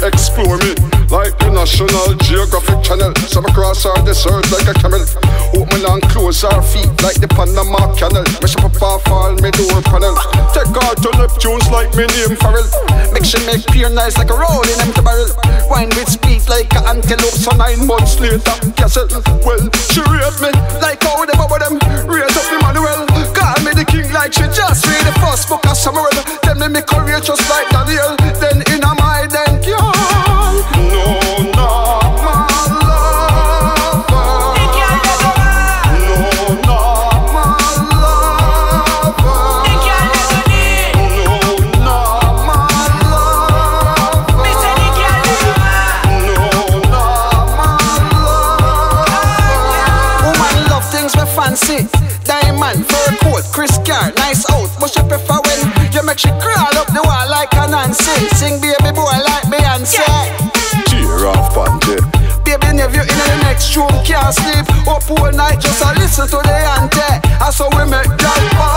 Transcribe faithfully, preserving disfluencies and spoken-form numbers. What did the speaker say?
explore me like the National Geographic Channel. Some across our desert like a camel. Open and close our feet like the Panama Canal. Mesh up off all me door panel. Take her to Neptunes like me name Farrell. Make she make pure nice like a rolling empty barrel. Wine with speed like a antelope. So nine months later, castle. Well, she rate me like how them over them. Raise up Emmanuel. Call me the king like she just read the first book of Samuel. Then me me courageous like Daniel. Then in a my then girl. No, no, my lover. No, no, my lover. No, no, my lover. No, no, my lover. Woman love things we fancy. Diamond, fur coat, Chris Car, nice out. But she prefer when you make she crawl up the wall like a Nancy. Sing baby boy like Beyonce. Tear off panty. Baby nephew in the next room can't sleep. Up all night just a listen to the ante. That's how we make that